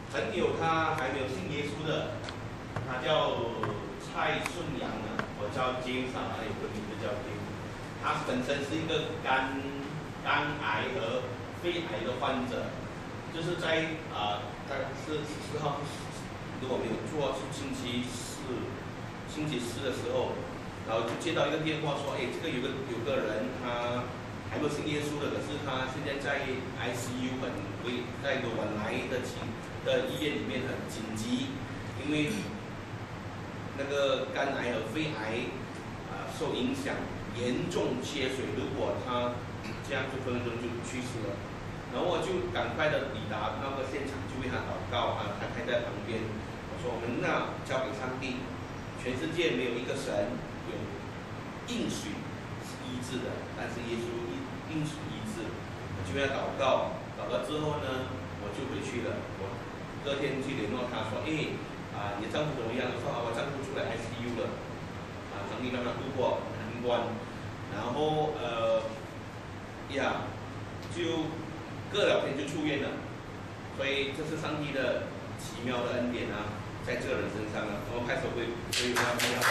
朋友他还没有信耶稣的，他叫蔡顺阳啊，我叫 James 啊，有个名字叫 James。他本身是一个肝癌和肺癌的患者，就是在大概是10号，如果没有错是星期四的时候，然后就接到一个电话说，哎，这个有个人他还没有信耶稣的，可是他现在在 ICU 在一个晚来的医院里面很紧急，因为那个肝癌和肺癌受影响，严重缺水，如果他这样就分分钟就去世了。然后我就赶快的抵达那个现场，就为他祷告啊，他开在旁边，我说我们那交给上帝，全世界没有一个神有应许是医治的，但是耶稣应许医治，我就为他祷告，祷告之后呢，我就回去了。我隔天去联络他说，你的丈夫怎么样？我说我丈夫出来 ICU 了，上帝让他度过难关，然后就隔2天就出院了，所以这是上帝的奇妙的恩典啊，在这个人身上啊，我们拍手会他们要。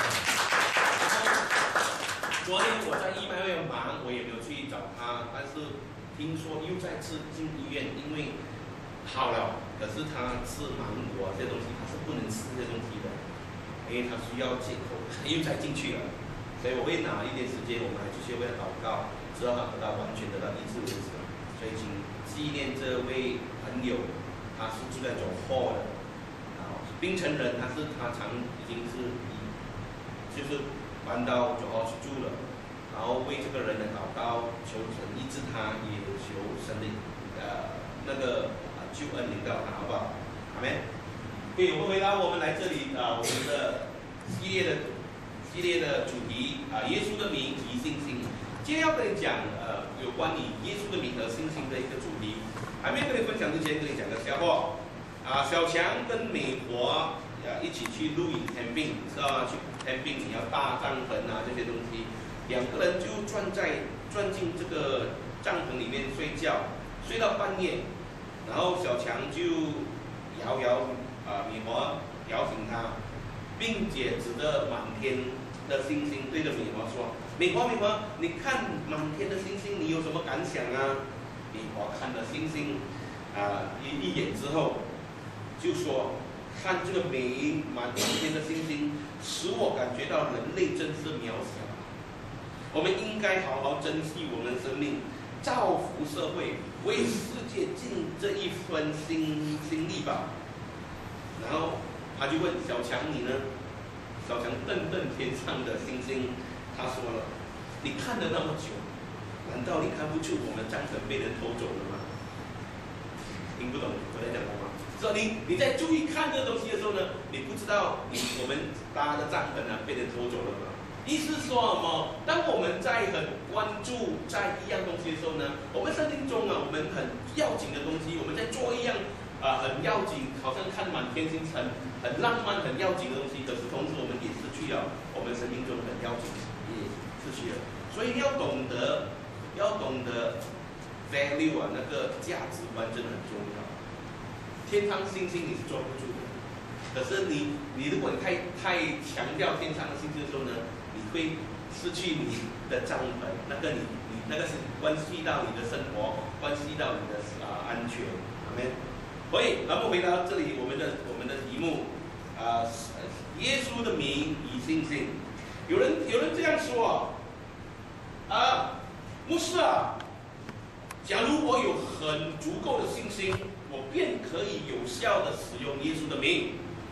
昨天我在义卖会忙，我也没有去找他，但是听说又再次进医院，因为好了，可是他吃芒果这些东西，他是不能吃这些东西的，因为他需要戒口，又再进去了，所以我会拿一点时间，我们还继续为他祷告，直到他得到完全得到医治为止。所以请纪念这位朋友，他是住在总后的，槟城人，他已经是就是搬到总后去住了，然后为这个人的祷告，求神医治他，也求神的那个救恩临到他，好不好？阿们。对，我们回答我们来这里我们的系列的主题耶稣的名及信心。今天要跟你讲有关于耶稣的名和信心的一个主题。还没跟你分享之前，跟你讲个笑话小强跟美国一起去露营 camping， 知道吗？去 camping 你要搭帐篷这些东西，两个人就钻进这个帐篷里面睡觉，睡到半夜，然后小强就摇美国摇醒他，并且指着满天的星星对着美国说：“美国，你看满天的星星，你有什么感想啊？”美国看了星星一眼之后，就说：“看这个满天的星星，使我感觉到人类真是渺小。我们应该好好珍惜我们的生命，造福社会，为世界尽这一分心力吧。”然后他就问小强：“你呢？”小强瞪天上的星星，他说了：“你看了那么久，难道你看不出我们帐篷被人偷走了吗？”听不懂我在讲什么？说你在注意看这个东西的时候呢，你不知道我们搭的帐篷被人偷走了吗？意思是说什么？当我们在很关注在一样东西的时候呢，我们生命中我们很要紧的东西，我们在做一样很要紧，好像看满天星辰，很浪漫、很要紧的东西，可是同时我们也失去了我们生命中很要紧，也失去了。所以要懂得 value 那个价值观真的很重要。天上星星你是抓不住的，可是你如果太强调天上的星星的时候呢，你会失去你的帐篷，那个你那个是关系到你的生活，关系到你的安全，阿们。所以，咱们回到这里，我们的题目耶稣的名与信心。有人这样说牧师假如我有很足够的信心，我便可以有效的使用耶稣的名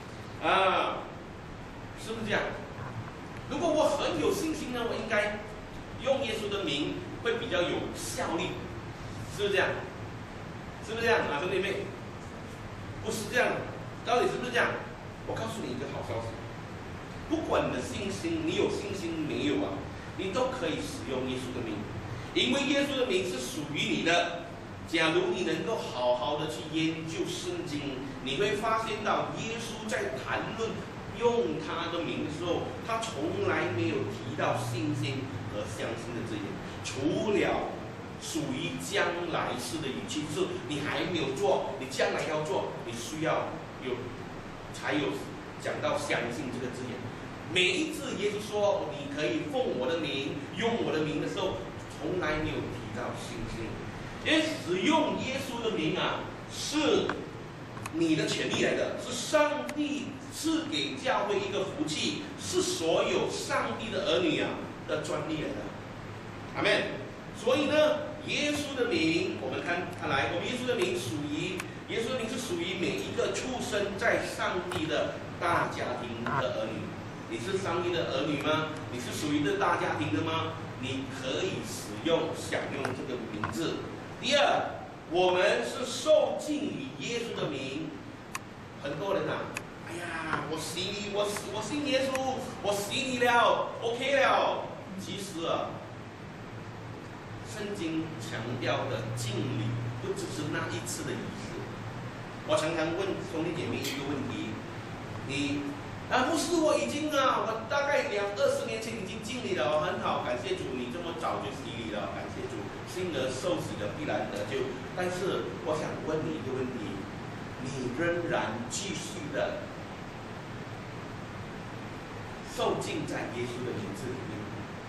是不是这样？如果我很有信心呢，我应该用耶稣的名会比较有效力，是不是这样？是不是这样兄弟妹？不是这样，到底是不是这样？我告诉你一个好消息，不管你的信心，你有信心没有你都可以使用耶稣的名，因为耶稣的名是属于你的。假如你能够好好的去研究圣经，你会发现到耶稣在谈论用他的名的时候，他从来没有提到信心和相信的字眼，除了属于将来式的语气，就是你还没有做，你将来要做，你需要才有讲到相信这个字眼。每一次耶稣说你可以奉我的名，用我的名的时候，从来没有提到信心，因为使用耶稣的名啊，是你的权利来的，是上帝赐给教会一个福气，是所有上帝的儿女啊的专利来的。阿们。所以呢，耶稣的名，我们看来，我们耶稣的名耶稣的名是属于每一个出生在上帝的大家庭的儿女。你是上帝的儿女吗？你是属于这大家庭的吗？你可以享用这个名字。第二，我们是受浸于耶稣的名。很多人啊，哎呀，我信耶稣，我信你了 ，OK 了。其实啊，圣经强调的浸礼不只是那一次的仪式。我常常问兄弟姐妹一个问题：牧师，我已经我大概20年前已经浸礼了，很好，感谢主，你这么早就洗礼了，感谢主，信而受洗的必然得救。但是我想问你一个问题：你仍然继续的受浸在耶稣的名字里面？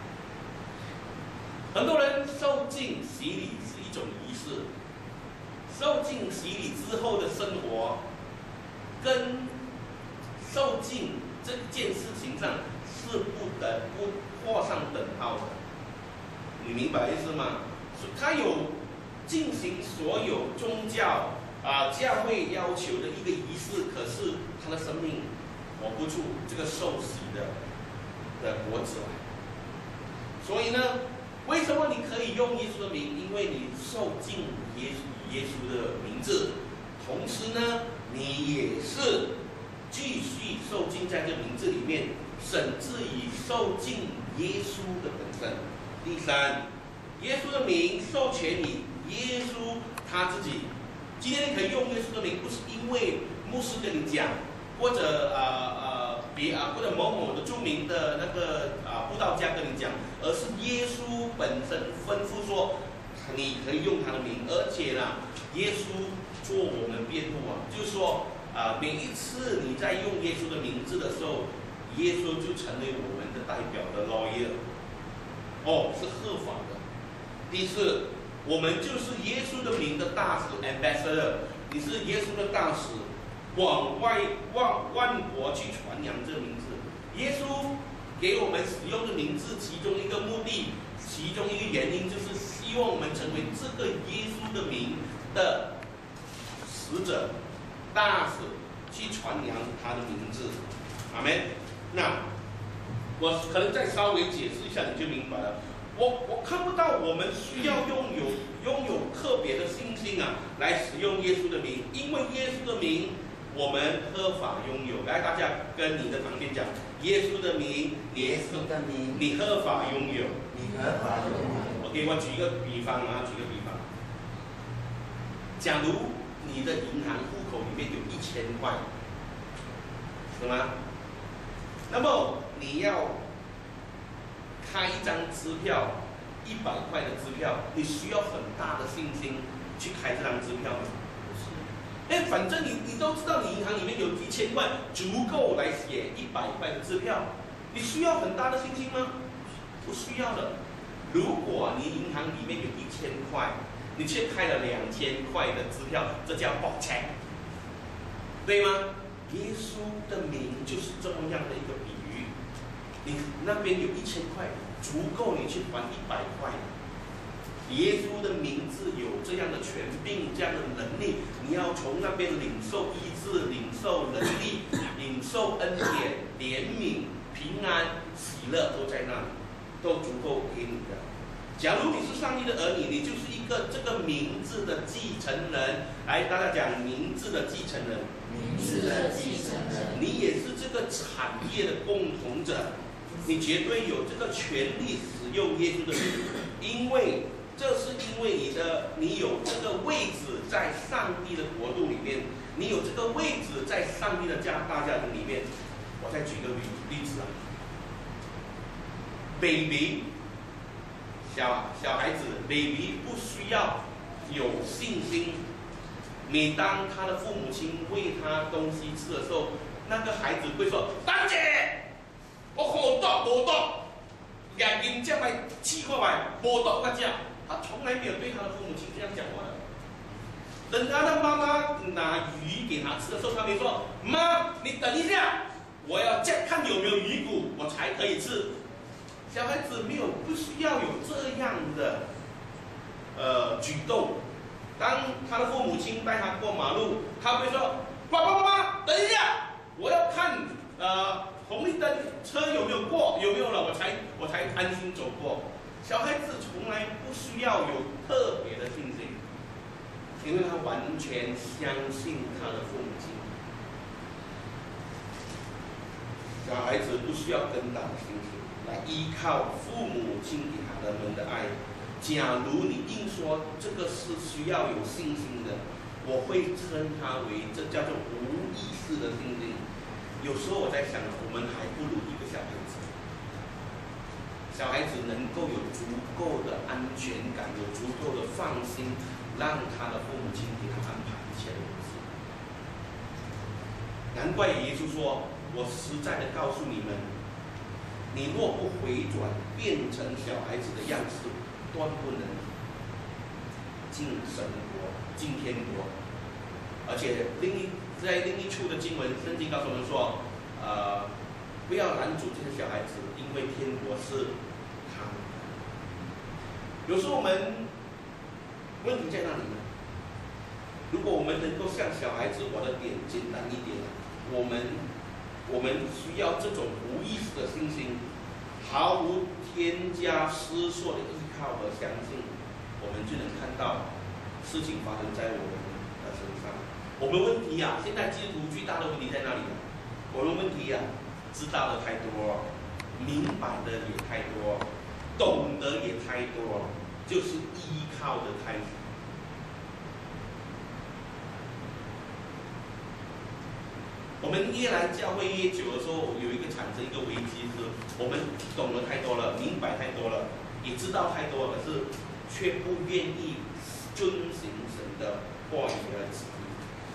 很多人受浸洗礼是一种仪式，受浸洗礼之后的生活，跟受浸这件事情上是不画上等号的。你明白意思吗？他有进行所有宗教教会要求的一个仪式，可是他的生命活不出这个受洗的果子来。所以呢，为什么你可以用耶稣的名？因为你受浸耶稣的名字，同时呢，你也是继续受浸在这名字里面，甚至于受浸耶稣的本身。第三，耶稣的名授权你，耶稣他自己。今天你可以用耶稣的名，不是因为牧师跟你讲，或者或者某某的著名的那个布道家跟你讲，而是耶稣本身吩咐说，你可以用他的名，而且呢，耶稣做我们辩护就是说每一次你在用耶稣的名字的时候，耶稣就成为我们的代表的 lawyer， 是合法的。第四，我们就是耶稣的名的大使 ambassador， 你是耶稣的大使，往万国去传扬这个名字。耶稣给我们使用的名字，其中一个目的，其中一个原因，就是希望我们成为这个耶稣的名的使者、大使，去传扬他的名字。阿们。那我可能再稍微解释一下，你就明白了。我看不到我们需要拥有特别的信心来使用耶稣的名，因为耶稣的名我们合法拥有。来，大家跟你的旁边讲，耶稣的名， 耶稣的名， 你合法拥有。 你合法拥有。 OK， 我举一个比方假如你的银行户口里面有1000块，是吗？那么你要开一张支票，100块的支票，你需要很大的信心去开这张支票吗？不是。反正你都知道，你银行里面有1000块，足够来写100块的支票，你需要很大的信心吗？不需要的。如果你银行里面有1000块，你却开了2000块的支票，这叫爆钱，对吗？耶稣的名就是这么样的一个比喻。你那边有1000块，足够你去还100块。耶稣的名字有这样的权柄，这样的能力，你要从那边领受医治、领受能力、领受恩典、怜悯、平安、喜乐，都在那里，都足够给你的。假如你是上帝的儿女，你就是一个这个名字的继承人。来，大家讲名字的继承人。 名字的继承人。 你也是这个产业的共同者，你绝对有这个权利使用耶稣的名，因为你有这个位置在上帝的国度里面，你有这个位置在上帝的大家庭里面。我再举个例子，baby 小孩子 baby 不需要有信心。每当他的父母亲喂他东西吃的时候，那个孩子会说：“丹姐，我好多无多，眼睛这么气过来，无多个叫。”他从来没有对他的父母亲这样讲话的。等他的妈妈拿鱼给他吃的时候，他没说：“妈，你等一下，我要看有没有鱼骨，我才可以吃。”小孩子不需要有这样的举动。当他的父母亲带他过马路，他会说：“爸爸妈妈，等一下，我要看红绿灯车有没有过，有没有了，我才安心走过。”小孩子从来不需要有特别的信心，因为他完全相信他的父母亲。小孩子不需要跟党的信心，来依靠父母亲给他们的爱。假如你硬说这个是需要有信心的，我会称它为这叫做无意识的信心。有时候我在想，我们还不如一个小孩子。小孩子能够有足够的安全感，有足够的放心，让他的父母亲给他安排一切的东西。难怪耶稣说：“我实在的告诉你们，你若不回转，变成小孩子的样式，断不能进神国、进天国。”而且在另一处的经文，圣经告诉我们说：“不要拦阻这些小孩子，因为天国是他们的。”有时候我们问题在哪里呢？如果我们能够像小孩子，我的点简单一点，我们需要这种无意识的信心，毫无添加思索的依靠和相信，我们就能看到事情发生在我们的身上。我们问题现在基督徒最大的问题在哪里呢？我们问题知道的太多，明白的也太多，懂得也太多，就是依靠的太少。我们越来教会越久的时候，有一个产生一个危机，是我们懂得太多了，明白太多了，也知道太多了，可是却不愿意遵行神的话语和旨意。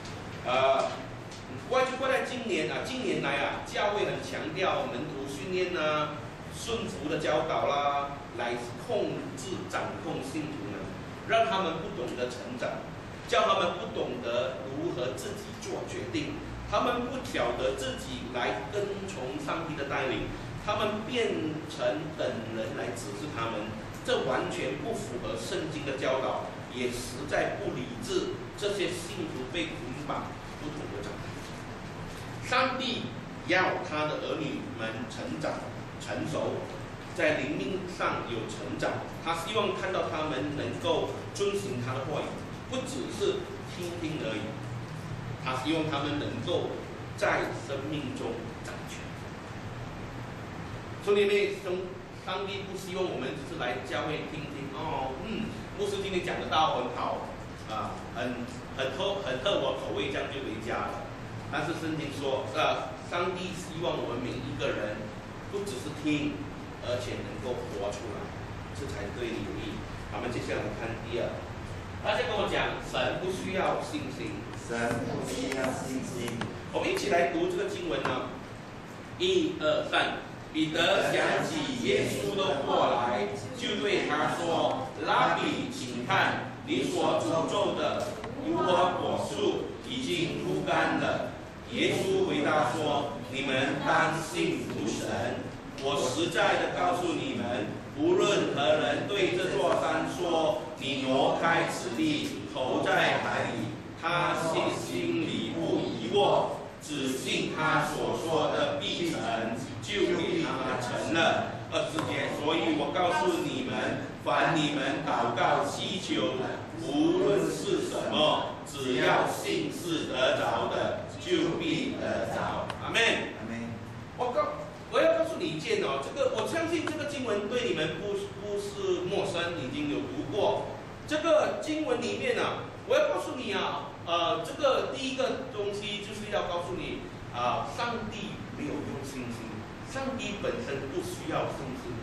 怪就怪在今年来教会很强调门徒训练顺服的教导啦，来控制掌控信徒呢，让他们不懂得成长，叫他们不懂得如何自己做决定。他们不晓得自己来跟从上帝的带领，他们变成等人来指示他们，这完全不符合圣经的教导，也实在不理智。这些信徒被捆绑，不同的长大。上帝要他的儿女们成长成熟，在灵命上有成长，他希望看到他们能够遵行他的话语，不只是听听而已。他希望他们能够在生命中掌权。兄弟妹，上帝不希望我们只是来教会听听牧师今天讲的道很好很合我口味，这样就回家了。但是圣经说，上帝希望我们每一个人不只是听，而且能够活出来，这才对你有益。我们接下来看第二，大家跟我讲，神不需要信心。 神不需要信心。 我们一起来读这个经文呢。1、2、3。彼得想起耶稣的过来，就对他说：“拉比，请看，你所诅咒的无花果树已经枯干了。”耶稣回答说：“你们当信服神。我实在的告诉你们，无论何人对这座山说：‘你挪开此地，投在海里’，他心里不疑惑，只信他所说的必成，就给他成了。20节，所以我告诉你们，凡你们祷告祈求，无论是什么，只要信是得着的，就必得着。”阿们。 阿们。 我要告诉你一件我相信这个经文对你们不是陌生，已经有读过。这个经文里面我要告诉你这个第一个东西就是要告诉你上帝没有用信心，上帝本身不需要信心。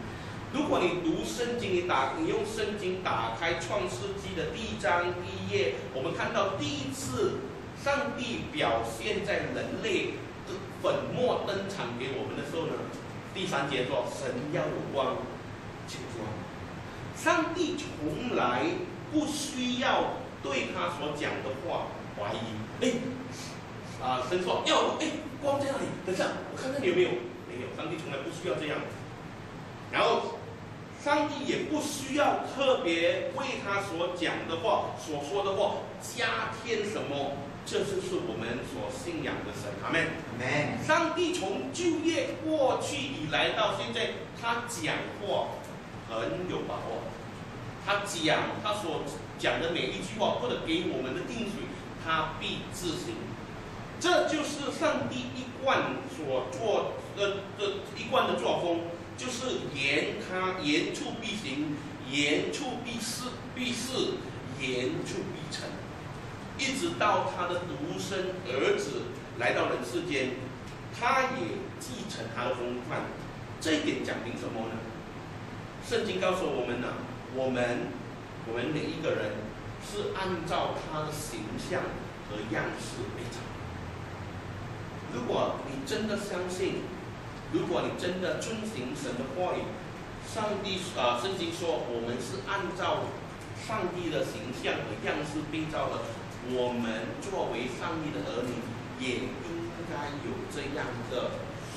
如果你读圣经，你用圣经打开创世纪的第1章第1页，我们看到第一次上帝表现在人类的粉末登场给我们的时候呢，第3节说神要有光就光。上帝从来不需要对他所讲的话怀疑。神说光在哪里？等一下，我看看你有没有。没有，上帝从来不需要这样。然后，上帝也不需要特别为他所讲的话、所说的话加添什么。这就是我们所信仰的神。阿们。上帝从旧约过去以来到现在，他讲话很有把握。他所讲的每一句话，或者给我们的定水，他必自行。这就是上帝一贯所做的一贯的作风，就是言出必行，言出必事，言出必成。一直到他的独生儿子来到人世间，他也继承他的风范。这一点讲明什么呢？圣经告诉我们我们每一个人是按照他的形象和样式被造。如果你真的相信，如果你真的遵行神的话语，圣经说我们是按照上帝的形象和样式被造的，我们作为上帝的儿女，也应该有这样的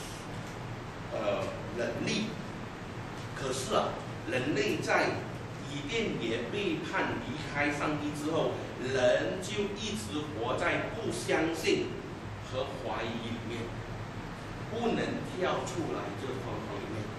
能力。可是人类在以便也背叛离开上帝之后，人就一直活在不相信和怀疑里面，不能跳出来这个框框里面。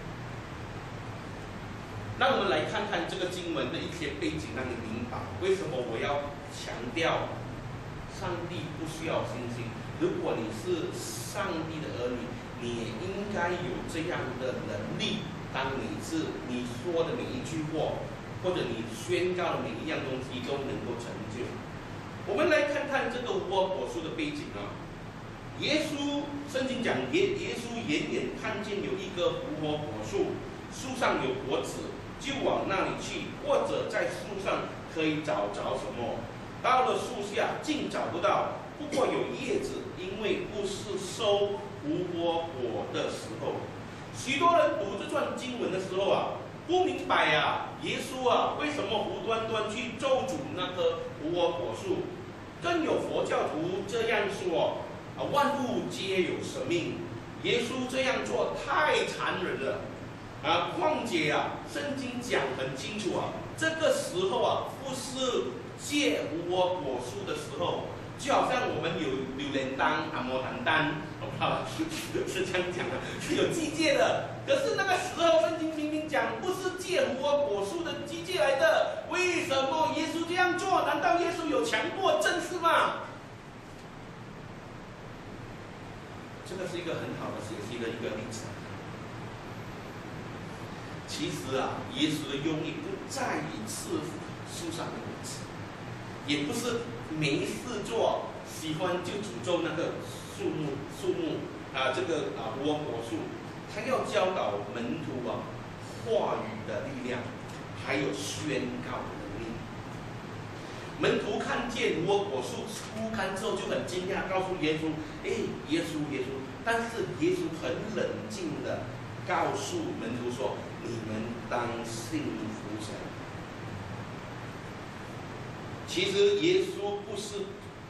让我们来看看这个经文的一些背景，让你明白为什么我要强调上帝不需要信心。如果你是上帝的儿女，你也应该有这样的能力。当你说的每一句话，或者你宣告的每一样东西都能够成就。我们来看看这个无花果树的背景圣经讲耶稣远看见有一个无花果树，树上有果子，就往那里去，或者在树上可以找着什么。到了树下，竟找不到，不过有叶子，因为不是收无花果的时候。许多人读这段经文的时候不明白耶稣为什么无端端去咒诅那棵无花果树？更有佛教徒这样说万物皆有生命，耶稣这样做太残忍了况且圣经讲很清楚这个时候不是借无花果树的时候，就好像我们有榴莲丹、摩丹丹，是这样讲是有季节的。可是那个时候圣经明明讲不是借无花果树的季节来的，为什么耶稣这样做？难道耶稣有强迫症是吗？这个是一个很好的学习的一个例子。其实耶稣的用意不在于赐福树上的果子，也不是没事做，喜欢就诅咒那个树木这个无花果树。他要教导门徒话语的力量，还有宣告的能力。门徒看见无花果树枯干之后就很惊讶，告诉耶稣：“耶稣！”但是耶稣很冷静的告诉门徒说：“你们当信服神。”其实耶稣不是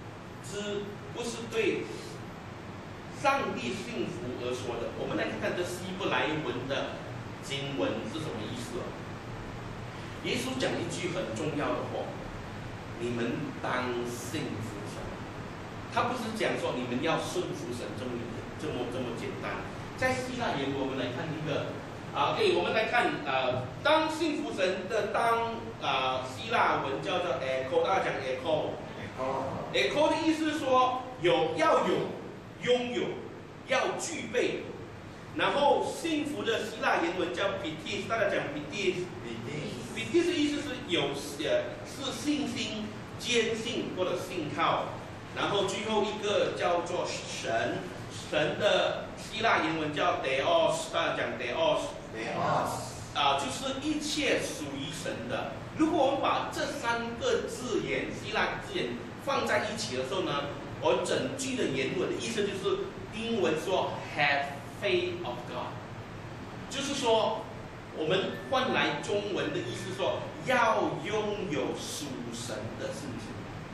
对上帝信服而说的。我们来看看这希伯来文的经文是什么意思耶稣讲一句很重要的话：“你们当信服神。”他不是讲说你们要顺服神这么简单。在希腊言我们来看一个我们来看当信服神的希腊文叫做 echo， 大家讲 echo 的意思是说要拥有，要具备。然后幸福的希腊原文叫 pitis， 大家讲 pitis 的意思是信心、坚信或者信靠。然后最后一个叫做神的希腊原文叫 theos， 大家讲 theos。 就是一切属于神的。如果我们把这3个字眼，希腊字眼放在一起的时候呢，我整句的原文的意思就是英文说 have faith of God， 就是说我们换来中文的意思说要拥有属神的信心。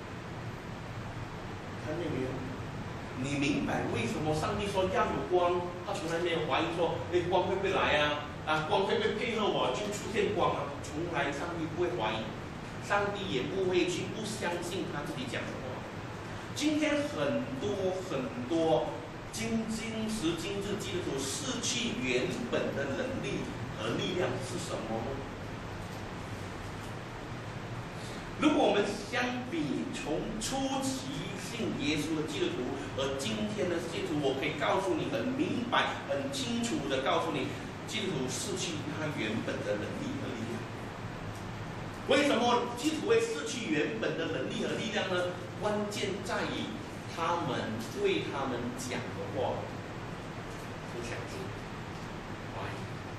看见没有？你明白为什么上帝说要有光？他从来没有怀疑说，光会不会来啊？光会不会配合我就出现光啊？从来上帝不会怀疑，上帝也不会去不相信他自己讲的话。今天很多今时今日基督徒失去原本的能力和力量是什么呢？如果我们相比从初期信耶稣的基督徒和今天的基督徒，我可以告诉你很明白、很清楚的告诉你，基督徒失去他原本的能力和力量。为什么基督徒会失去原本的能力和力量呢？关键在于他们对他们讲的话不相信，怀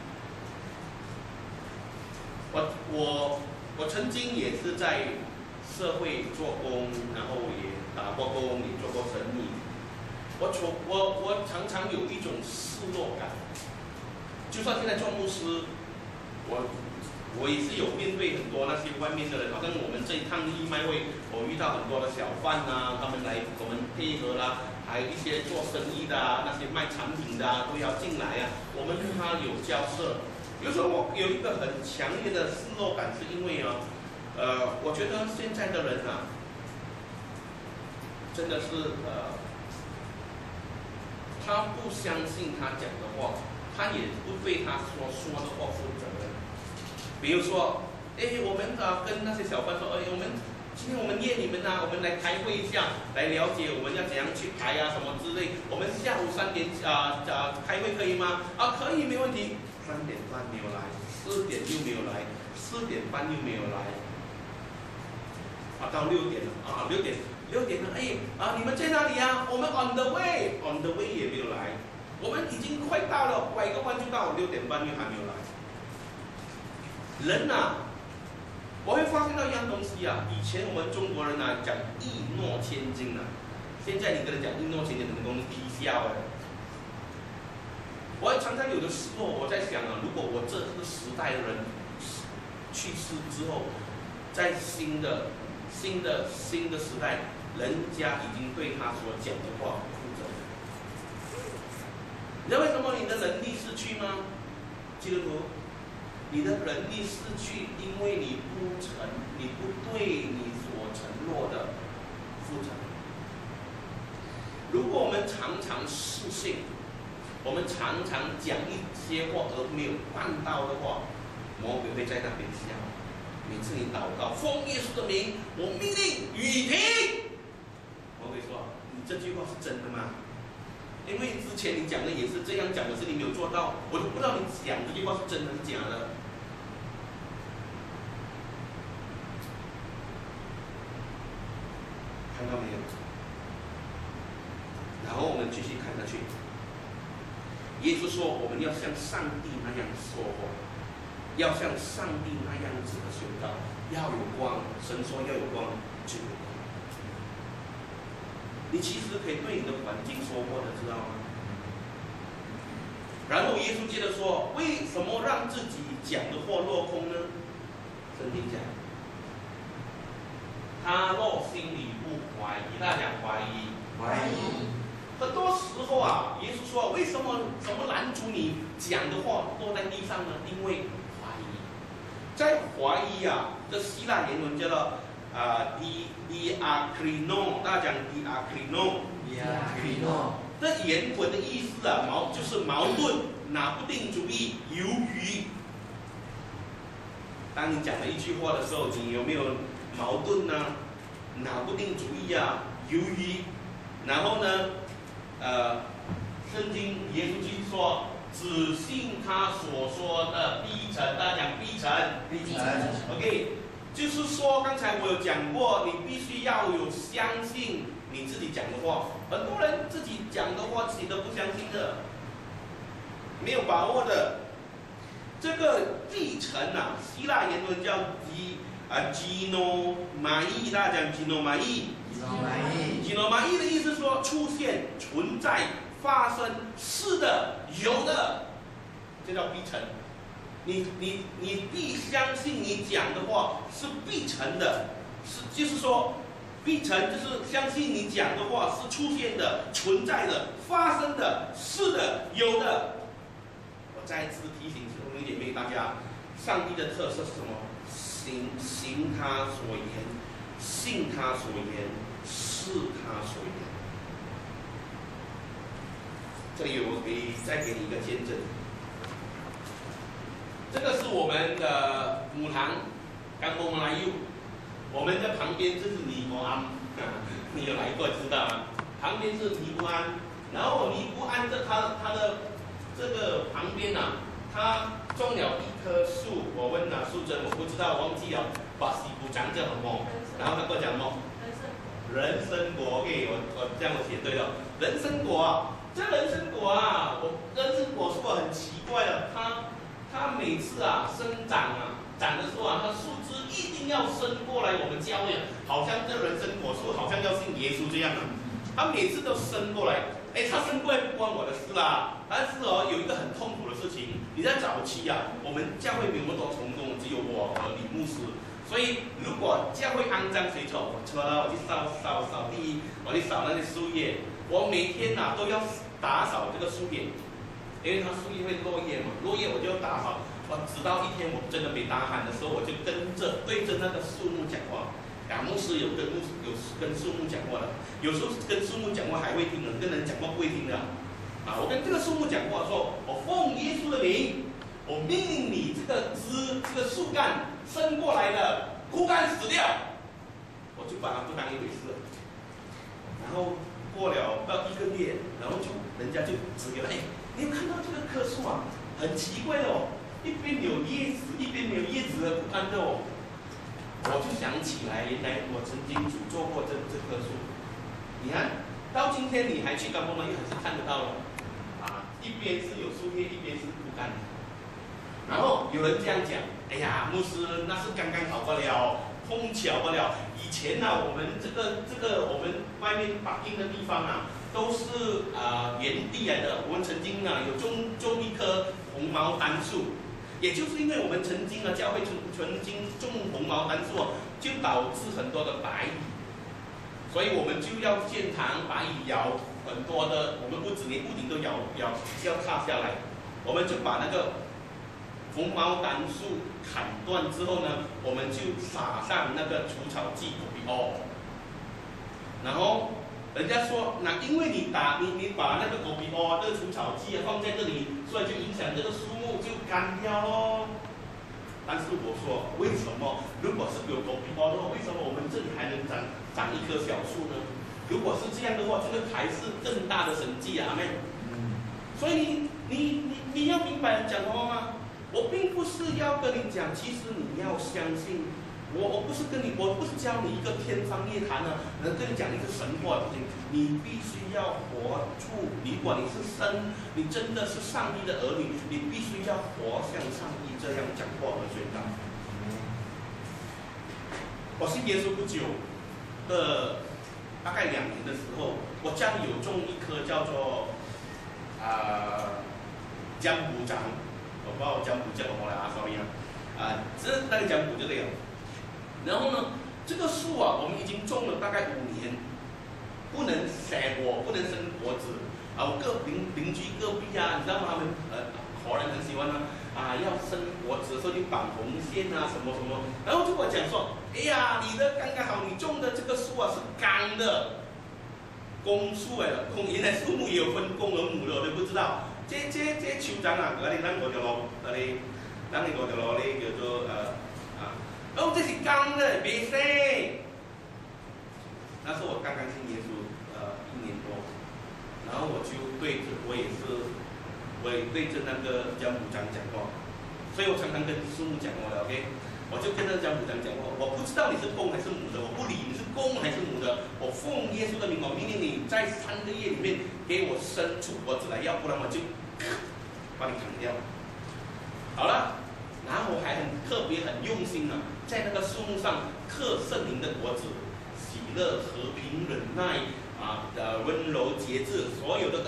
疑。我曾经也是在社会做工，然后也打过工，也做过生意。我常常有一种失落感。就算现在做牧师，我也是有面对很多那些外面的人，好像我们这一趟义卖会，我遇到很多的小贩啊，他们来我们配合啦，还有一些做生意的啊，那些卖产品的啊，都要进来啊，我们跟他有交涉。有时候我有一个很强烈的失落感，是因为我觉得现在的人啊，真的是他不相信他讲的话，他也不对他所说的话负责任。比如说，我们跟那些小贩说，今天我们约你们啊，我们来开会一下，来了解我们要怎样去排啊，什么之类。我们下午3点开会可以吗？可以，没问题。3点半没有来，4点又没有来，4点半又没有来，到6点了6点了，你们在哪里啊？我们 on the way 也没有来，我们已经快到了，拐个弯就到，6点半又还没有来。人啊，我会发现到一样东西啊，以前我们中国人啊讲一诺千金啊，现在你跟人讲一诺千金，人工批笑哎。我常常有的时候我在想啊，如果我这个时代的人去世之后，在新的时代，人家已经对他所讲的话负责任。你知道为什么你的能力失去吗？基督徒，你的能力失去，因为你不对你所承诺的负责任。如果我们常常失信，我们常常讲一些话而没有办到的话，魔鬼会在那边笑。每次你祷告奉耶稣的名，我命令雨停。魔鬼说：“你这句话是真的吗？因为之前你讲的也是这样讲，可是你没有做到，我都不知道你讲这句话是真的是假的。”看到没有？然后我们继续看下去。耶稣说：“我们要像上帝那样说话，要像上帝那样子的宣告，要有光。神说要有光，就有光。你其实可以对你的环境说话的，知道吗？”然后耶稣接着说：“为什么让自己讲的话落空呢？”圣经讲，他若心里不怀疑，大家怀疑。很多时候啊，耶稣说：“为什么拦阻你讲的话落在地上呢？因为怀疑。在怀疑啊，这希腊原文叫做diakrino， 大家讲 diakrino。这原文的意思啊，就是矛盾、拿不定主意、犹豫。当你讲了一句话的时候，你有没有矛盾呢？拿不定主意啊，犹豫。然后呢？圣经耶稣基督说，只信他所说的必成，大家讲必成。OK， 就是说刚才我有讲过，你必须要有相信你自己讲的话。很多人自己讲的话自己都不相信的，没有把握的。 这个继承啊，希腊原文叫ginomai， 大家讲 ginomai。ginomai 的意思是说出现、存在、发生，是的，有的，这叫必成。你必相信你讲的话是必成的，就是说必成就是相信你讲的话是出现的、存在的、发生的，是的，有的。我再一次提醒弟兄姐妹大家，上帝的特色是什么？行他所言，信他所言，是他所言。这里我可以再给你一个见证。这个是我们的母堂Kampung Melayu，我们的旁边就是尼泊安，你有来过知道吗？旁边是尼泊安，然后尼泊安它的这个旁边啊，它种了一棵树。我问了素贞，我不知道，忘记了，把西部长叫什么？然后他跟我讲什么？人参果。OK， 我这样我写对了，人参果啊，这人参果啊，人参果树很奇怪的，它每次啊生长啊长的时候啊，它树枝一定要伸过来我们教的，好像这人参果树好像要信耶稣这样啊，它每次都伸过来。它伸过来不关我的事啦，但是有一个很痛苦的事情，你在早期啊，我们教会没有那么多童工，只有我和李牧师，所以如果教会肮脏水臭，我除了我去扫地，我去扫那些树叶，我每天啊都要打扫这个树叶。因为它树叶会落叶嘛，落叶我就要打扫。直到一天我真的没打喊的时候，我就对着那个树木讲话。牧师有跟树木讲话的，有时候跟树木讲话还会听的，跟人讲话不会听的。我跟这个树木讲话说，我奉耶稣的名，我命令你这个树干伸过来的枯干死掉，我就把它不当一回事了。然后过了不到1个月，然后人家就指给他，你有看到这个棵树啊？很奇怪的哦，一边有叶子，一边没有叶子的枯干的哦。我就想起来，原来我曾经主做过这棵树。你看到今天你还去Kampung Melayu还是看得到的，一边是有树叶，一边是枯干。然后有人这样讲，牧师那是刚刚好不了，碰巧不了。以前啊，我们这个我们外面绑定的地方啊，都是原地来的。我们曾经啊有种一棵红毛丹树。也就是因为我们曾经教会曾经种红毛丹树，就导致很多的白蚁，所以我们就要建堂，白蚁咬很多的，我们屋顶都要塌下来，我们就把那个红毛丹树砍断之后呢，我们就撒上那个除草剂狗皮然后人家说，那因为你把那个狗皮这个除草剂放在这里，所以就影响这个树木就干掉咯。但是我说，为什么如果是有狗皮的话，为什么我们这里还能长一棵小树呢？如果是这样的话，这个才是更大的神迹啊！阿妹。所以你要明白讲的话吗？我并不是要跟你讲，其实你要相信。我不是教你一个天方夜谭啊，能跟你讲一个神话的事情，你必须要活出。如果你是你真的是上帝的儿女，你必须要活像上帝这样讲话和宣告。我信耶稣不久大概2年的时候，我家里有种一棵叫做姜补长，我不知道姜补叫什么来，sorry那个姜补就这样。然后呢，这个树啊，我们已经种了大概5年，不能结果，不能生果子。我邻居隔壁啊，你知道吗？他们华人很喜欢要生果子的时候就绑红线啊，什么什么。然后就跟我讲说，你的刚刚好，你种的这个树啊是干的，公树来的，原来树木也有分公和母的，我都不知道。这树长啊，咱五条路，咱5条路咧叫做这是干的，别生。那是我刚刚信耶稣1年多，然后我也对着那个姜母长讲话，所以我常常跟树木讲话的 ，OK， 我就跟那个姜母长讲话，我不知道你是公还是母的，我不理你是公还是母的，我奉耶稣的名，我命令你在3个月里面给我生出果子来，要不然我就把你砍掉。 好了，然后还很特别、很用心啊，在那个树木上刻圣灵的果子，喜乐、和平、忍耐温柔、节制，所有的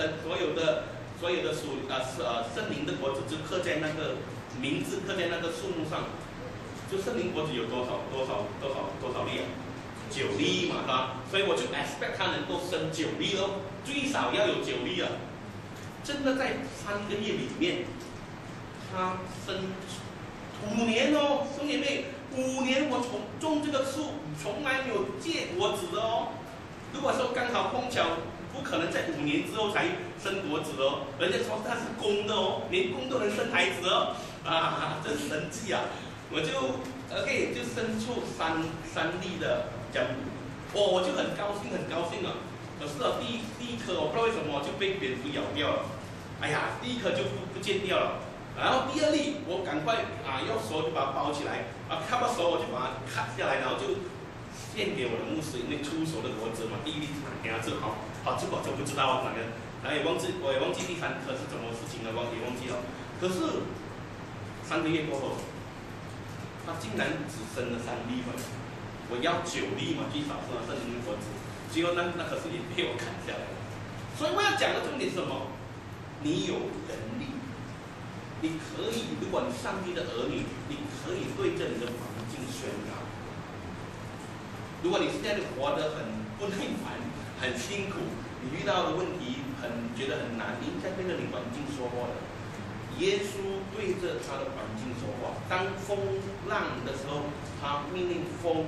圣灵的果子就刻在那个名字刻在那个树木上。就圣灵果子有多少粒啊？9粒嘛，是吧？所以我就 expect 它能够生9粒咯，最少要有9粒啊。真的在3个月里面，它生5年哦，兄弟妹，5年我种这个树从来没有结果子的哦。如果说刚好碰巧，不可能在5年之后才生果子哦。人家说它是公的哦，连公都能生孩子哦，真神迹啊！我就就生出三粒的姜母，我就很高兴啊。可是第一颗我不知道为什么就被蝙蝠咬掉了，哎呀，第一颗就不见掉了。然后第2粒我赶快要熟就把它包起来，看不熟我就把它cut下来，然后就献给我的牧师，因为出熟的果子嘛，第1粒给他吃，好这个我就不知道哪个，我也忘记第3颗是什么事情了，也忘记了。可是3个月过后，它竟然只生了3粒嘛，我要9粒嘛，最少是圣灵果子，结果那可是也被我砍下来了。所以我要讲的重点是什么？你有能力，你可以，如果你上帝的儿女，你可以对着你的环境宣告。如果你现在活得很不耐烦、很辛苦，你遇到的问题觉得很难，你应该对着你环境说话的。耶稣对着他的环境说话，当风浪的时候，他命令风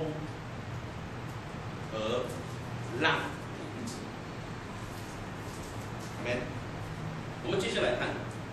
和浪停止。Amen。我们接下来看，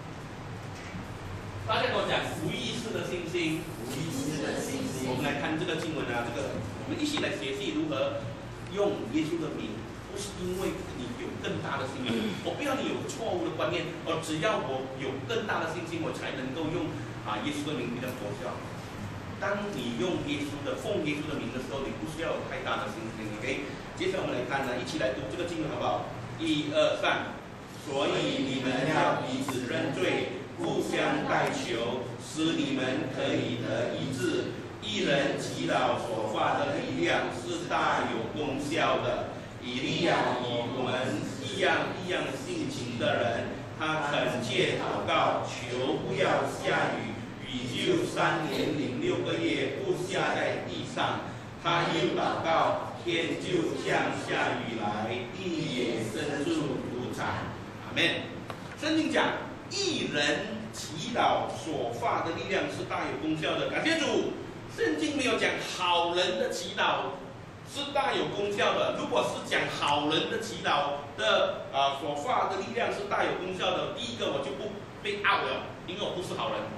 大家跟我讲无意识的信心。 无意识的信心。 我们来看这个经文啊，我们一起来学习如何用耶稣的名。不是因为你有更大的信心，我不要你有错误的观念，只要我有更大的信心，我才能够用耶稣的名比较有效。当你用奉耶稣的名的时候，你不需要有太大的信心 ，OK？ 接下来我们来看呢，一起来读这个经文好不好？1、2、3。所以你们要彼此认罪，互相代求，使你们可以得医治。一人祈祷所发的力量是大有功效的。以利亚与我们一样性情的人，他恳切祷告，求不要下雨，雨就3年零6个月不下在地上。他又祷告，天就降下雨来，地也生出土产。阿们。圣经讲，一人祈祷所发的力量是大有功效的。感谢主，圣经没有讲好人的祈祷是大有功效的。如果是讲好人的祈祷的所发的力量是大有功效的，第一个我就不被 out 了，因为我不是好人。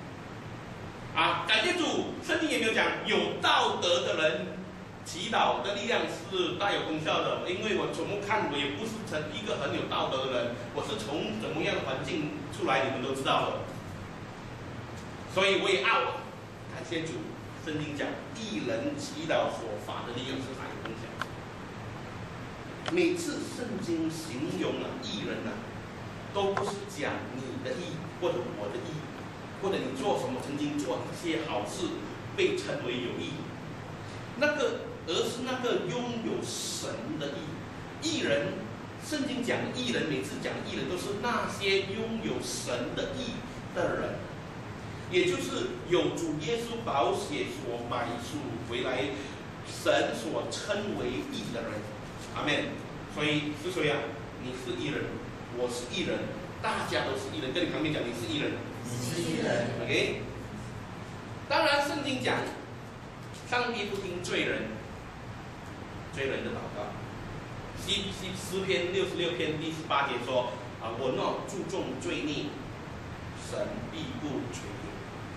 感谢主，圣经也没有讲有道德的人祈祷的力量是大有功效的，因为我怎么看我也不是一个很有道德的人，我是从怎么样的环境出来，你们都知道了，所以我也 out 了。感谢主。圣经讲，一人祈祷所发的力量是大有功效。每次圣经形容义人都不是讲你的义或者我的义，或者你做什么曾经做一些好事被称为有义，而是那个拥有神的义。义人，圣经讲义人，每次讲义人都是那些拥有神的义的人。也就是有主耶稣宝血所买赎回来，神所称为义的人，阿们。所以是谁啊？你是义人，我是义人，大家都是义人。跟你旁边讲，你是义人， 你是义人 ，OK。当然，圣经讲，上帝不听罪人的祷告。诗篇66篇第18节说：我若注重罪孽，神必不垂听。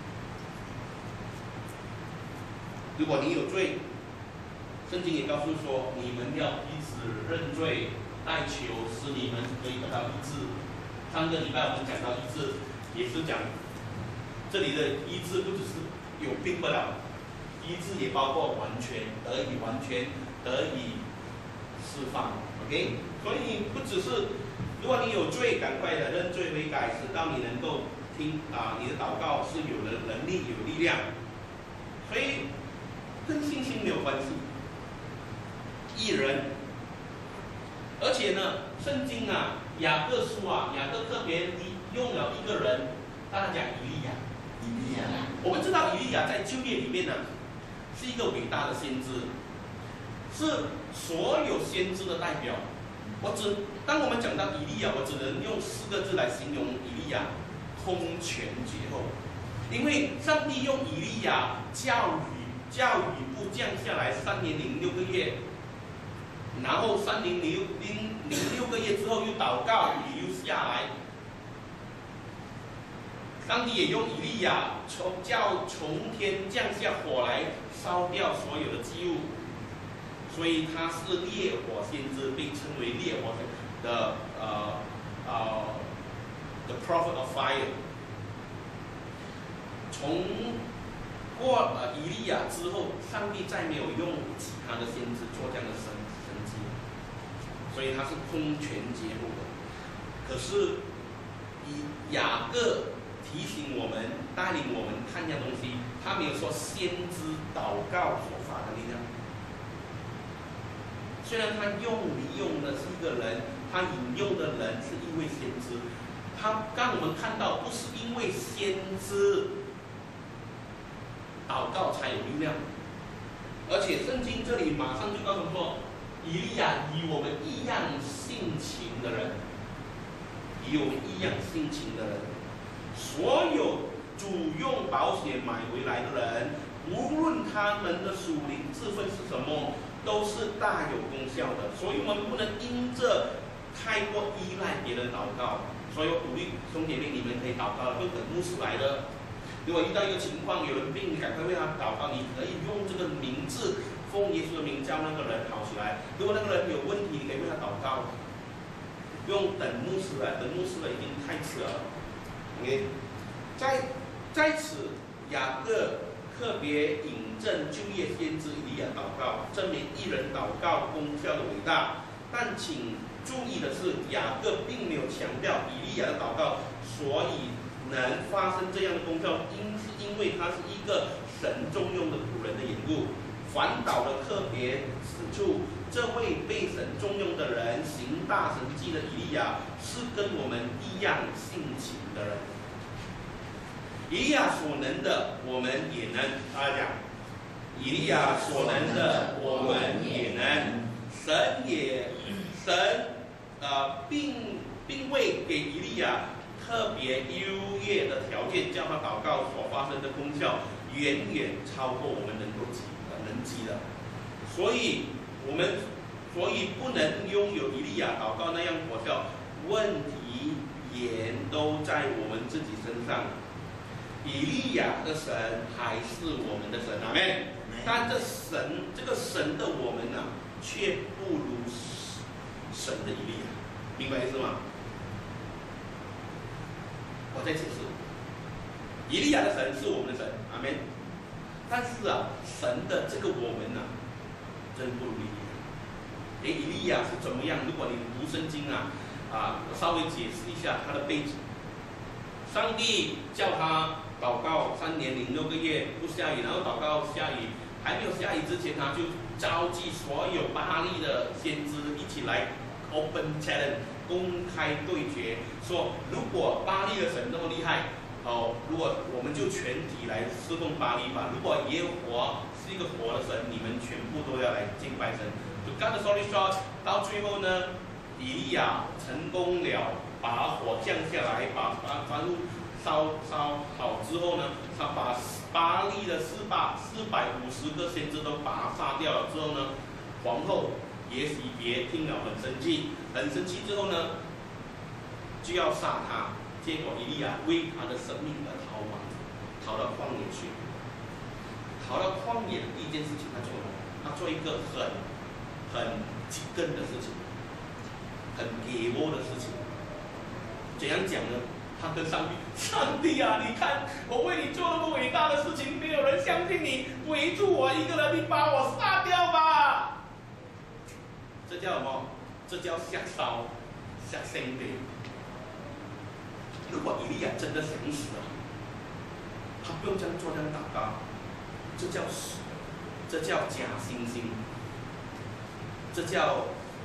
如果你有罪，圣经也告诉说，你们要彼此认罪，代求，使你们可以得到医治。上个礼拜我们讲到医治，也是讲这里的医治不只是有病不了，医治也包括完全得以释放。OK， 所以不只是如果你有罪，赶快的认罪悔改，直到你能够你的祷告是有能力、有力量，所以跟信心没有关系。义人，而且呢，圣经雅各书雅各特别用了一个人，大家讲以利亚。我们知道以利亚在旧约里面是一个伟大的先知，是所有先知的代表。当我们讲到以利亚，我只能用4个字来形容以利亚：空前绝后。因为上帝用以利亚叫雨不降下来3年06个月，然后3年06个月之后又祷告，雨又下来。上帝也用以利亚叫从天降下火来烧掉所有的祭物，所以他是烈火先知，被称为烈火的The Prophet of Fire。从过以利亚之后，上帝再没有用其他的先知做这样的神迹，所以他是空前绝后的。可是雅各提醒我们，带领我们看一样东西，他没有说先知祷告所发的力量。虽然他用的是一个人，他引用的人是一位先知，他让我们看到不是因为先知祷告才有力量，而且圣经这里马上就告诉我们说，以利亚与我们一样性情的人，与我们一样性情的人，所有主用保险买回来的人，无论他们的属灵智慧是什么，都是大有功效的。所以我们不能因着太过依赖别人祷告。所以我鼓励兄弟妹，你们可以祷告，就等牧师来的。如果遇到一个情况，有人病，你赶快为他祷告，你可以用这个名字，奉耶稣的名叫那个人好起来。如果那个人有问题，你可以为他祷告，不用等牧师来，等牧师来已经太迟了。OK， 在此，雅各特别引证旧约先知以利亚祷告，证明一人祷告功效的伟大。但请注意的是，雅各并没有强调以利亚的祷告所以能发生这样的功效，因为他是一个神重用的仆人的缘故，反倒的特别指出，这位被神重用的人行大神迹的以利亚，是跟我们一样性情的人。以利亚所能的，我们也能。大家讲，以利亚所能的，我们也能。神并未给以利亚特别优越的条件，叫他祷告所发生的功效远远超过我们能及的，所以不能拥有以利亚祷告那样果效。问题也都在我们自己身上。以利亚的神还是我们的神，阿们。但这个神的我们却不如神的以利亚，明白意思吗？我再解释，以利亚的神是我们的神，阿们。但是神的这个我们真不如以利亚。以利亚是怎么样？如果你读圣经我稍微解释一下他的背景。上帝叫他祷告3年06个月不下雨，然后祷告下雨，还没有下雨之前，他就召集所有巴力的先知一起来 open challenge 公开对决，说如果巴力的神那么厉害，如果我们就全体来侍奉巴力吧。如果耶和华是一个活的神，你们全部都要来敬拜神。就 cut the story short， 到最后呢，以利亚成功了，把火降下来，把房屋烧好之后呢，他把巴力的450个先知都把他杀掉了之后呢，皇后耶洗别听了很生气之后呢，就要杀他。结果以利亚为他的生命而逃亡，逃到旷野去。逃到旷野的第一件事情，他做什么？他做一个很紧跟的事情，很给我的事情。怎样讲呢？他跟上帝啊，你看我为你做那么伟大的事情，没有人相信你，围住我一个人，你把我杀掉吧。这叫什么？这叫下烧，下生的。 如果以利亚真的想死了，他不用这样做这样祷告，这叫死，这叫假惺惺，这叫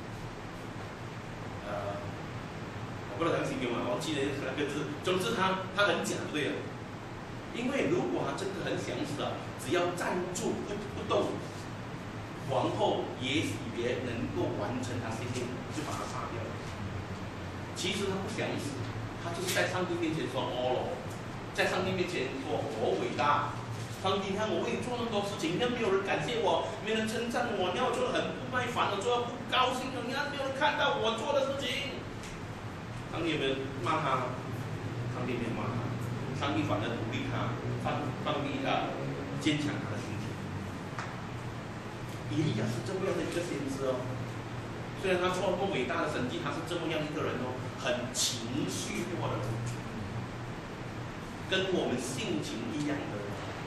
我不知道怎样形容啊，忘记了那个字。总之他很假，对了。因为如果他真的很想死了，只要站住不动，皇后也许也能够完成他事情，就把他杀掉了。其实他不想死，他就是在上帝面前说哦咯，在上帝面前说我伟大。上帝，你看我为你做那么多事情，你看没有人感谢我，没有人称赞我，你看我做的很不耐烦的，做的不高兴的，你看没有人看到我做的事情。上帝有没有骂他？上帝没有骂他，上帝反而鼓励他，上帝坚强他的心情。以利亚是这么样的一个先知哦，虽然他做了么伟大的神迹，他是这么样一个人哦，很情绪化的人，跟我们性情一样的人。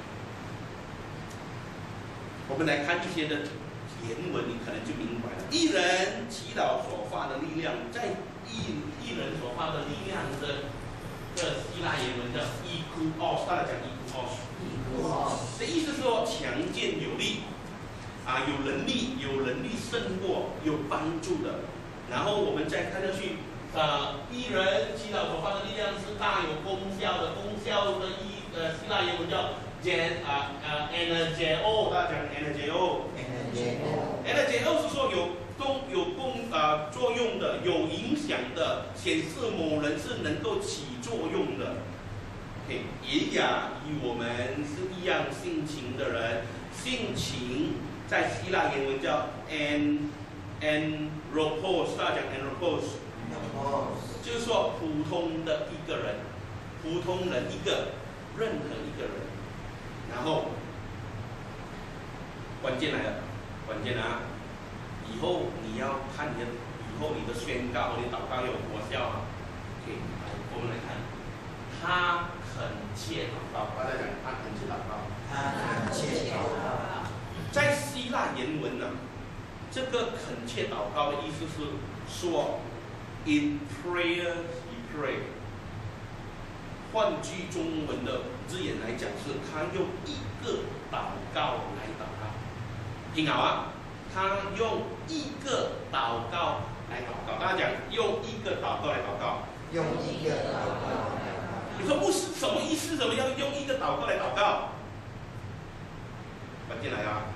我们来看一些的原文，你可能就明白了。一人祈祷所发的力量，在一人所发的力量的希腊原文叫 ekuos， 大家讲 ekuos， 的意思是说强健有力有能力胜过，有帮助的。然后我们再看下去，一人祈祷所发的力量是大有功效的，功效的希腊原文叫energeo， 大家讲 energeo 是说有作用的，有影响的，显示某人是能够起作用的。以利亚与我们是一样性情的人，性情在希腊原文叫 anthropos， 大家讲 anthropos， 就是说普通的一个人，普通人一个，任何一个人。然后关键来了，关键啊！以后你要看以后你的宣告和你祷告有果效啊。我们来看，他恳切祷告，大家讲他恳切祷告。 他恳切祷告。 在希腊原文呢，这个恳切祷告的意思是说 ，in prayer he pray。换句中文的字眼来讲，是他用一个祷告来祷告。听好啊，他用一个祷告来祷告。大家讲用一个祷告来祷告。 用一个祷告来祷告。 你说不是什么意思？怎么要用一个祷告来祷告？关键来啊！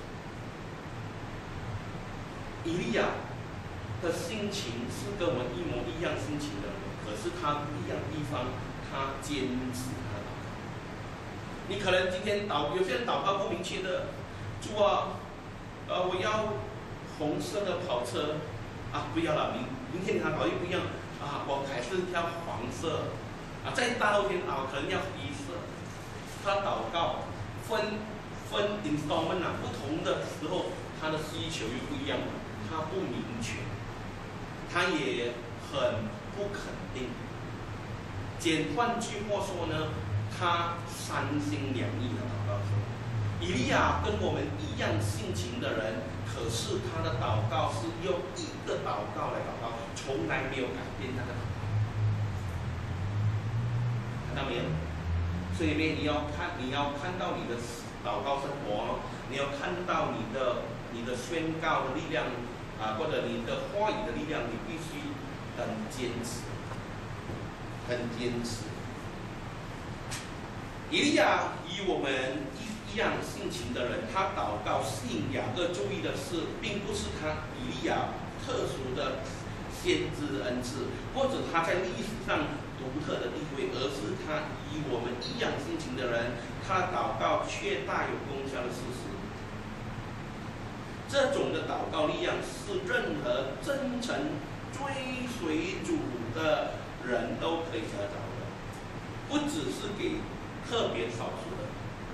以利亚的心情是跟我们一模一样心情的，可是他不一样的地方，他坚持他的祷告。你可能今天有些人祷告不明确的，主啊，我要红色的跑车不要了，明天他搞又不一样我还是要黄色再大后天可能要黑色。他祷告分 installment 不同的时候，他的需求又不一样，他不明确，他也很不肯定。换句话说呢，他三心两意的祷告说，以利亚跟我们一样性情的人，可是他的祷告是用一个祷告来祷告，从来没有改变他的祷告。看到没有？所以你要看到你的祷告生活，你要看到你的宣告的力量或者你的话语的力量，你必须很坚持，很坚持。以利亚与我们一样性情的人，他祷告信仰要注意的是，并不是他以利亚特殊的先知恩赐，或者他在历史上独特的地位，而是他与我们一样性情的人，他祷告却大有功效的事实。这种的祷告力量是任何真诚追随主的人都可以得到的，不只是给特别少数的。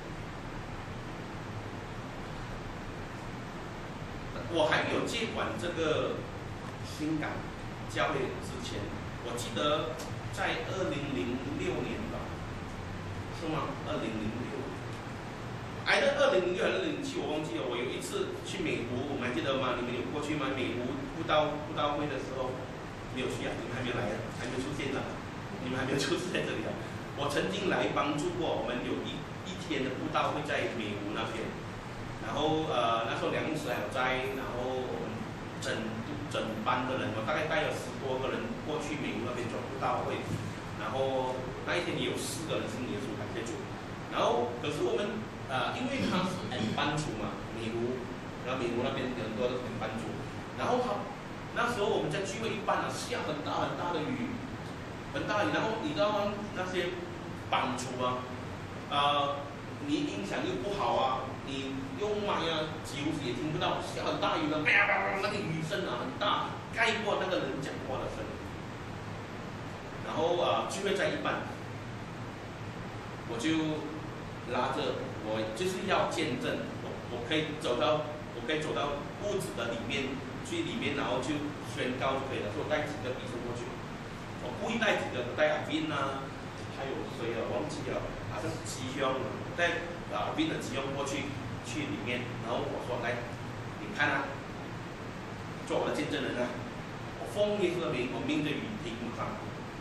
我还没有接管这个新港教会之前，我记得在2006年吧，是吗？2006，挨着2006还是2007，我忘记了。我有一次去美湖，我们还记得吗？你们有过去吗？美湖布道会的时候，没有去啊？你们还没来，还没出现呢。 你们还没有出世在这里啊。我曾经来帮助过，我们有一天的布道会在美湖那边，然后那时候梁牧师还有在，然后我们整班的人，我大概带了10多个人过去美湖那边做布道会，然后那一天也有4个人信耶稣，感谢主。然后可是我们因为他是班主嘛，美湖，然后美湖那边很多都是班主，然后那时候我们在聚会一半下很大很大的雨，很大雨，然后你知道吗？那些班主你音响又不好啊，你用麦几乎也听不到，下很大雨的，那个雨声很大，盖过那个人讲话的声音。然后聚会在一半，我就拉着我就是要见证，我可以走到屋子的里面去里面，然后就宣告就可以了。所以我带几个弟兄过去，我故意带几个，带阿斌还有谁忘记了，好像是吉兄，带阿斌的吉兄过去里面，然后我说来，你看做我的见证人我奉耶稣的名，我命着雨停马上。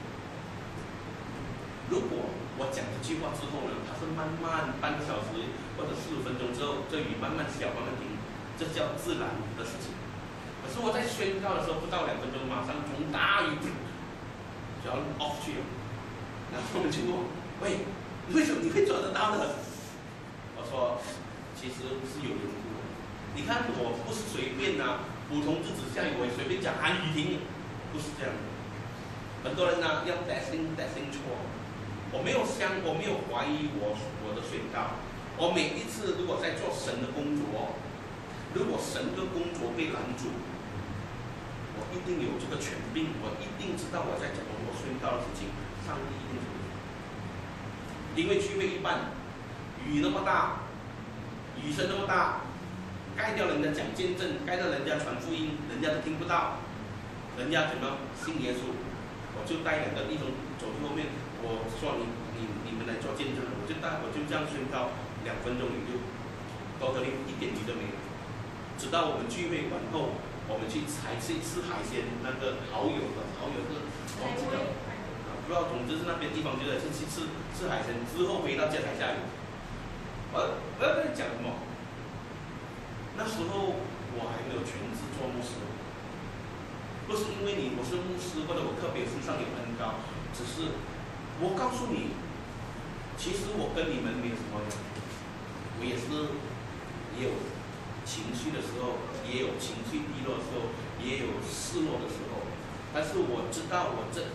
如果我讲这句话之后呢，它是慢慢半个小时或者45分钟之后，这雨慢慢小慢慢停，这叫自然的事情。可是我在宣告的时候，不到2分钟，马上从大雨就要 off 去了。然后我们就问：喂，为什么你会做得到呢？我说：其实是有缘故的。你看我不是随便普通日子下雨我也随便讲喊雨停，不是这样的。很多人要 testing 错。我没有怀疑我的宣告。我每一次如果在做神的工作，如果神的工作被拦住，我一定有这个权柄，我一定知道我在讲我宣告的事情，上帝一定知道。因为聚会一半，雨那么大，雨声那么大，盖掉人家讲见证，盖掉人家传福音，人家都听不到，人家怎么信耶稣？我就带2个弟兄走去后面。我说你们来做见证，我就这样宣告2分钟雨就多得一点雨都没有。直到我们聚会完后，我们去吃海鲜，那个好友的忘记了不知道，总之是那边地方就是去吃海鲜，之后回到家才下雨。我要跟你讲什么？那时候我还没有全职做牧师，不是因为我是牧师或者我特别身上有恩膏，只是。我告诉你，其实我跟你们没有什么两样，我也有情绪的时候，也有情绪低落的时候，也有失落的时候。但是我知道，我这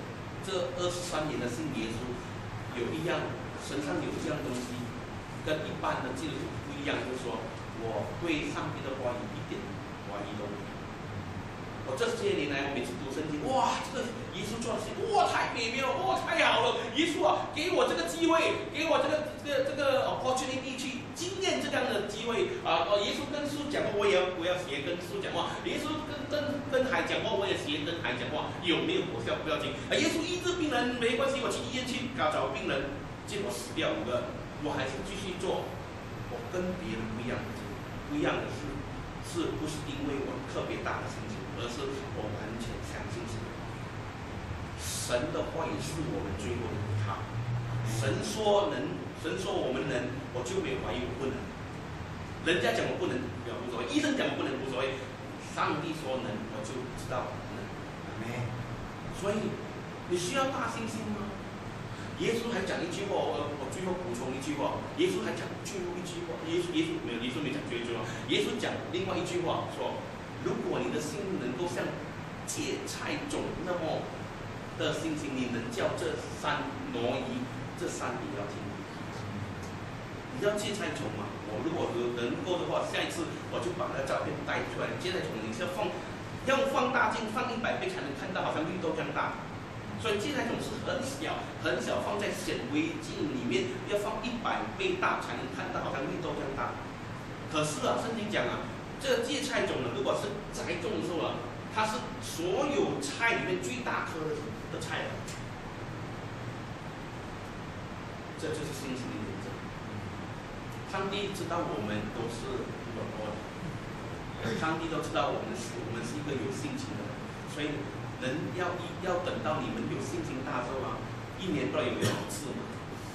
23年的信耶稣，有一样身上有这样东西，跟一般的基督徒不一样，就是说我对上帝的话语一点怀疑都没有。我这些年来，我每次读圣经，哇，这个耶稣做的事情，哇，太美妙了，哇，太好了！耶稣给我这个机会，给我这个opportunity去经验这样的机会耶稣跟树讲话，我要学跟树讲话；耶稣跟海讲话，我也学跟海讲话。有没有果效不要紧。耶稣医治病人没关系，我去医院去找病人，结果死掉5个，我还是继续做。我跟别人不一样的是不是因为我特别大的信心？而是我完全相信神的话语是我们最后的依靠。神说我们能，我就没有怀疑我不能。人家讲我不能，无所谓；医生讲我不能，无所谓。上帝说能，我就知道能。所以你需要大信心吗？耶稣还讲一句话，我最后补充一句话。耶稣还讲最后一句话，耶稣没讲最后一句话。耶稣讲另外一句话说。如果你的心能够像芥菜种那么的信心，你能叫这山挪移，这山也要听你。你知道芥菜种吗？我如果能够的话，下一次我就把那照片带出来。芥菜种你是要放大镜放100倍才能看到，好像绿豆这样大。所以芥菜种是很小，放在显微镜里面要放100倍大才能看到，好像绿豆这样大。可是圣经讲这个芥菜种如果是栽种的时候它是所有菜里面最大颗的菜这就是信心的验证。上帝知道我们都是软弱的，上帝都知道我们是一个有性情的人，所以人要等到你们有信心大之后 1年都有2次嘛。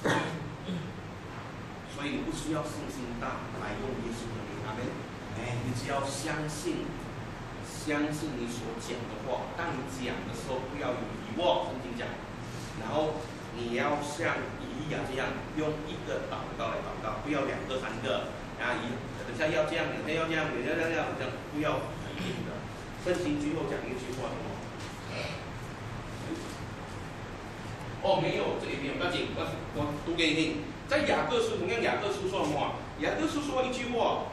所以你不需要信心大来用耶稣的名，阿门。你只要相信你所讲的话，当你讲的时候不要有疑惑，圣经讲。然后你要像以利亚这样，用1个祷告来祷告，不要2个3个，等下要这样，等下要这样，等下要这样，不要一定的。圣经最后讲一句话什么？没有，这里没有，不要紧，我读给你听。在雅各书，同样雅各书说什么？雅各书说一句话，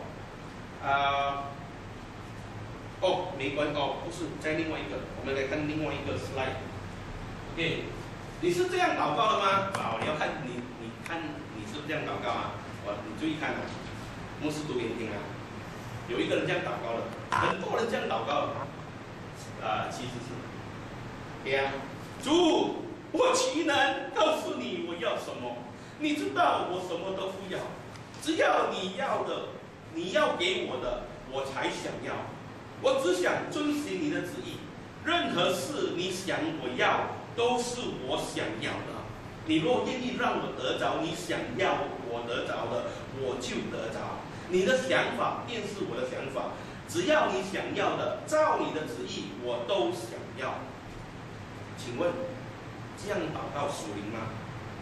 没关不是，在另外一个，我们来看另外一个 slide。OK， 你是这样祷告的吗？你要看你看你是不是这样祷告啊？你注意看啊，牧师读给你听啊。有一个人这样祷告了，很多人这样祷告了，其实是这样，主，我岂能告诉你我要什么？你知道我什么都不要，只要你要的，你要给我的，我才想要。我只想遵行你的旨意，任何事你想我要，都是我想要的。你若愿意让我得着你想要我得着的，我就得着。你的想法便是我的想法，只要你想要的，照你的旨意，我都想要。请问，这样祷告属灵吗？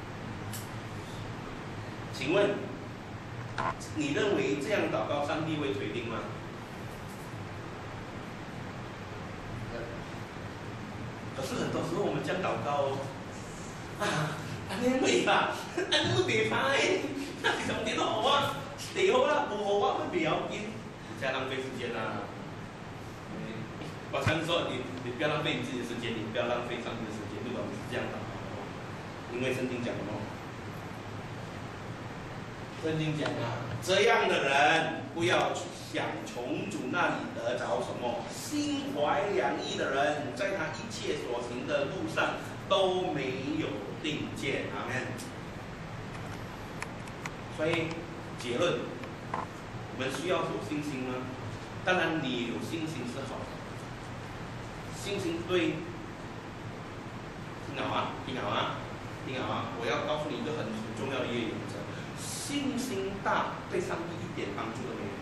请问，你认为这样祷告上帝会垂听吗？可是很多时候我们这样祷告安尼未啦，安尼都袂歹，上帝都好啊，地好啦，不好啊，都袂要紧，你在浪费时间啦。我常说你不要浪费你自己的时间，你不要浪费上帝的时间。如果你是这样祷告的话，因为圣经讲什么？圣经讲这样的人不要想从主那里得着什么，心怀良意的人，在他一切所行的路上都没有定见。阿们。所以结论，我们需要有信心吗？当然，你有信心是好的，信心对，听好啊！我要告诉你一个很重要的原则。信心大对上帝一点帮助都没有。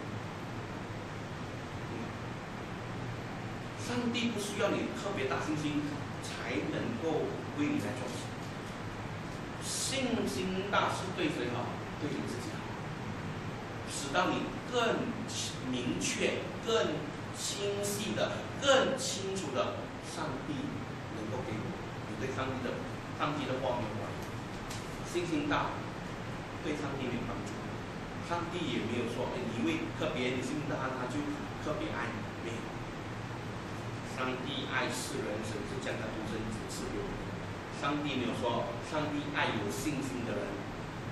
上帝不需要你特别大信心才能够为你来做事。信心大是对谁好？对你自己好，使到你更明确、更清晰的、更清楚的，上帝能够给你对上帝的话没有关系。信心大。对上帝没有帮助，上帝也没有说，因为特别你信他，他就特别爱你，没有。上帝爱世人，甚至将他独生子赐给我们。上帝没有说，上帝爱有信心的人，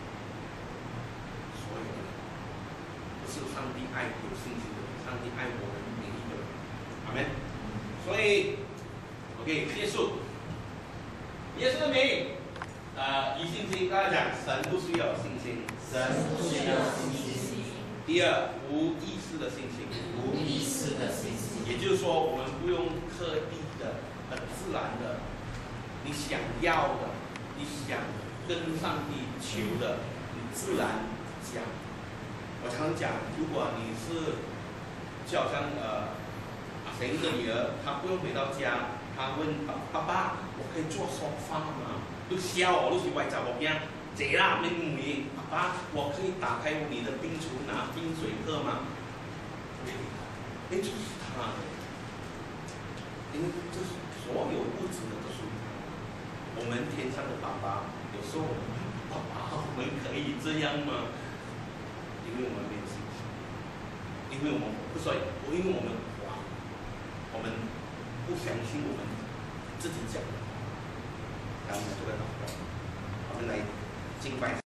所有的人，不是上帝爱有信心的人，上帝爱我们每一个人，阿们。所以 ，OK， 结束，耶稣的名。以信心，大家讲，神不需要信心， 神不需要信心。 第二，无意识的信心， 无意识的信心， 也就是说，我们不用刻意的、很自然的，你想要的，你想跟上帝求的，你自然讲。我常讲，如果你是，就好像谁一个女儿，她不用回到家，她问爸爸，我可以做沙发吗？都笑我，都是外找我惊，这啦没没，爸爸，我可以打开你的冰橱拿冰水喝吗？就是他，因为这是所有物质的都属于他。我们天上的爸爸，有时候我们爸爸，我们可以这样吗？因为我们没有信心，因为我们不所以，因为我们不相信我们自己讲的。然后我们就会祷告，我们来敬拜。